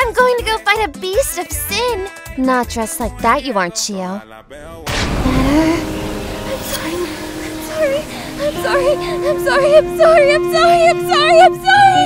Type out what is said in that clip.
I'm going to go fight a beast of sin. Not dressed like that, you aren't, Chiyo. I'm sorry.